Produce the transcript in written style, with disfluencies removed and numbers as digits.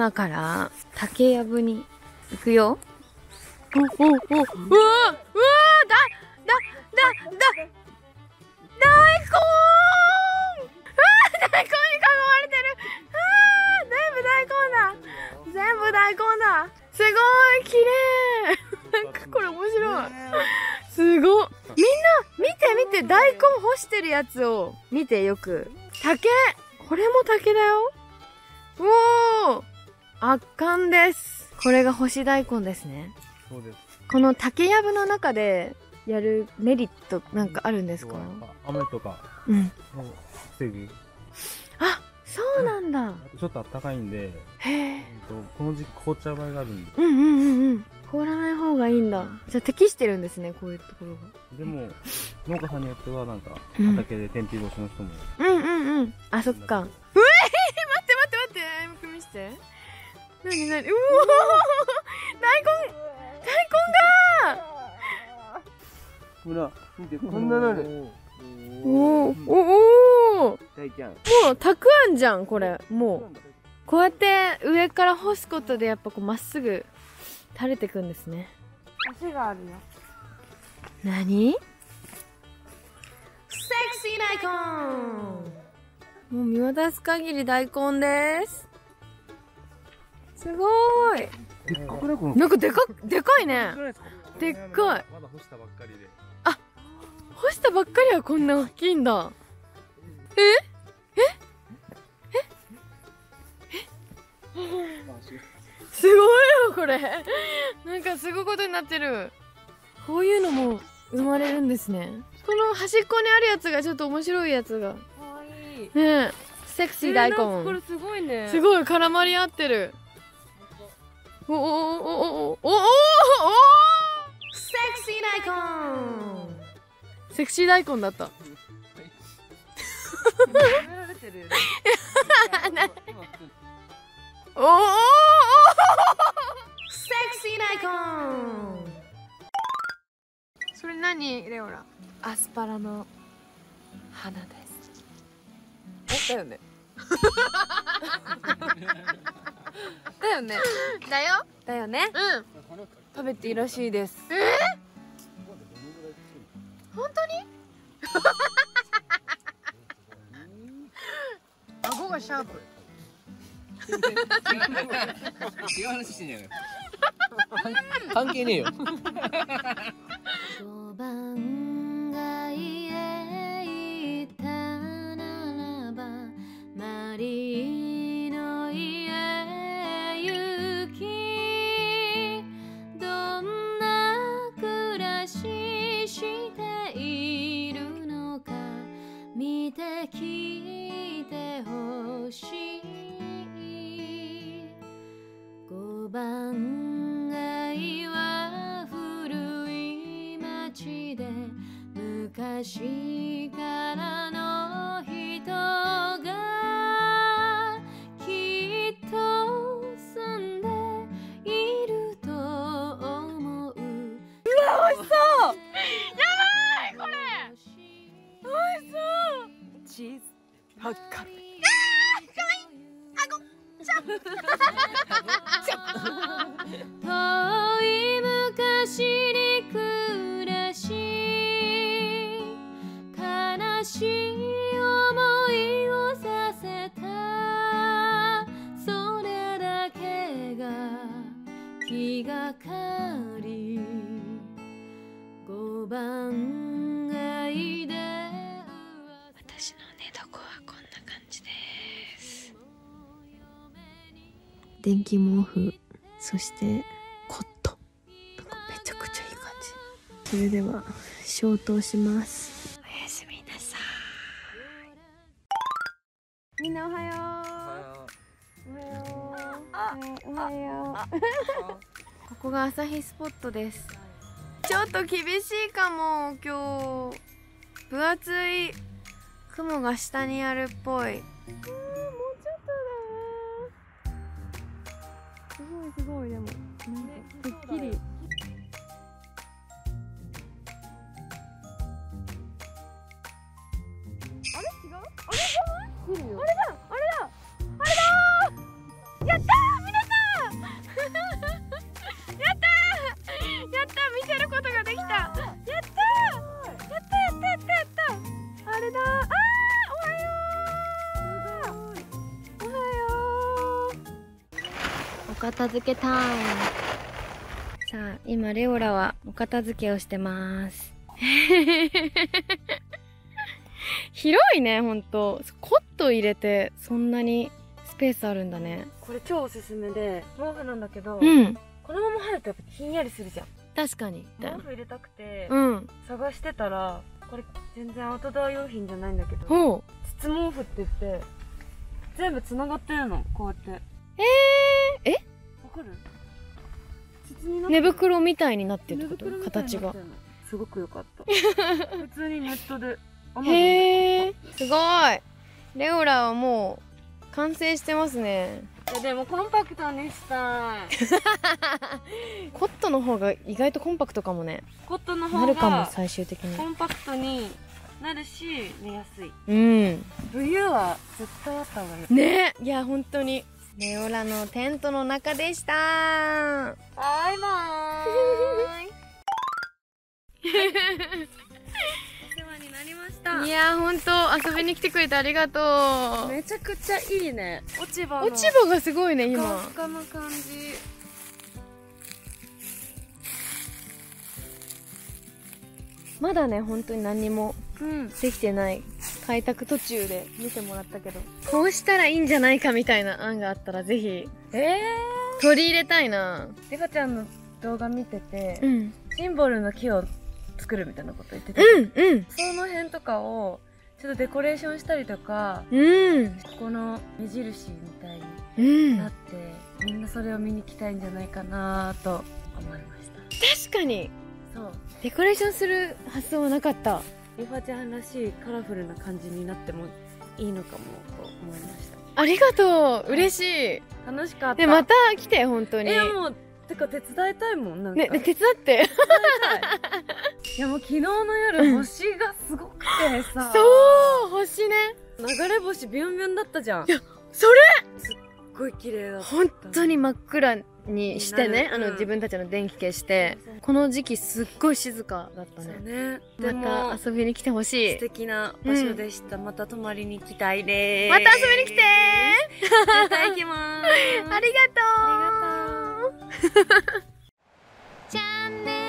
今から竹やぶに行くよ。うわ大根に囲まれてる。全部大根だ。すごい綺麗。なんかこれ面白い。すごっ。みんな見て大根干してるやつを見てよく。竹、これも竹だよ。おお、圧巻です。これが干し大根ですね。 そうです。 この竹やぶの中でやるメリットなんかあるんですか？ 雨とかを防ぐ。 あ、そうなんだ。 ちょっと暖かいんで、 へえ。 この時期凍っちゃう場合があるんで。 凍らない方がいいんだ。じゃあ適してるんですね、こういうところが。 でも農家さんによってはなんか畑で天日干しの人も。 あ、そっか。待って見して。なにうおー、大根がほら見て、こんななる。 お大ちゃん、 もうたくあんじゃんこれ。もうこうやって上から干すことでやっぱこうまっすぐ垂れてくんですね。 足があるよ。 なに？セクシー大根。もう見渡す限り大根です。すごーい。なんかでかいね。でっかい。 まだ干したばっかりで。 あ、干したばっかりはこんな大きいんだ。すごいよこれ。なんかすごいことになってる。こういうのも生まれるんですね。この端っこにあるやつがちょっと面白いやつが。 かわいい。 ねえ、セクシー大根。 これすごいね。 すごい絡まり合ってる。おセクシー大根。セクシー大根だった。 褒められてるよね。 セクシー大根。それ何レオラ？アスパラの花です。だよね。だよね。だよね。 食べていいらしいです。 本当に？顎がシャープ。 違う話してんじゃない。関係ねえよ。 5番街へ行ったならばマリーの家行き、どんな暮らししているのか見て聞いてほしい。5番街は古い町で昔からの人がきっと住んでいると思う。うわ、美味しそう。やばいこれ。美味しそう。 チーズハッカル。 遠い昔に暮らし悲しい思いをさせた、それだけが気がかり。5番街で私の寝床はこんな感じです。電気毛布、そしてコット、なんかめちゃくちゃいい感じ。それでは消灯します。おやすみなさい。みんなおはよう。おはよう。ここが朝日スポットです。ちょっと厳しいかも今日。分厚い雲が下にあるっぽい。もうちょっとだな。すごいでもなんかくっきり。あれ違う？あれじゃない？あれだ！やったー！みんな片付けタイム。さあ、今レオラはお片付けをしてます。広いね、ほんと。コット入れてそんなにスペースあるんだね。 これ超おすすめで、毛布なんだけど、 うん。 このまま入るとやっぱひんやりするじゃん。 確かに。 毛布入れたくて、 うん。 探してたら、これ全然アウトドア用品じゃないんだけど、 ほう。 筒毛布って言って、全部繋がってるの、こうやって。 えわかる？筒になってる。 寝袋みたいになってるってこと？ 寝袋みたいに形がなって。るのすごく良かった。普通にネットで。 へえ、すごい。レオラはもう完成してますね。 でもコンパクトにしたい。 コットの方が意外とコンパクトかもね。 コットの方なるかも、 が最終的に。 コンパクトになるし寝やすい。 うん。 冬は絶対あった方がいい。 ね、いや本当に。レオラのテントの中でした。 バイバーイ。お世話になりました。 いや本当遊びに来てくれてありがとう。 めちゃくちゃいいね。落ち葉の落ち葉がすごいね今。 ふかふかの感じ。 まだね本当に何にもうん。 できてない。開拓途中で見てもらったけど、こうしたらいいんじゃないかみたいな案があったらぜひ取り入れたいな。 リカちゃんの動画見てて、 うんシンボルの木を作るみたいなこと言ってて、 うんうんその辺とかをちょっとデコレーションしたりとか、 うんここの目印みたいうにん。 なって、みんなそれを見に来たいんじゃないかなと思いまし確かにた。そう、 デコレーションする発想はなかった。 リファちゃんらしいカラフルな感じになってもいいのかもと思いました。 ありがとう、嬉しい。 楽しかった。 でまた来て本当に。 もうてか手伝いたいもん。なんかね手伝っていやもう昨日の夜星がすごくてさ、 そう星ね。 流れ星ビュンビュンだったじゃん。 いやそれすっごい綺麗だった。 本当に真っ暗にしてね、 うん自分たちの電気消して、この時期すっごい静かだったそうね。 ね。でもまた遊びに来てほしい。 素敵な場所でした。また泊まりに行きたいでーす。 また遊びに来て絶対行きまーす。 ありがとう。 ありがとう。 チャンネル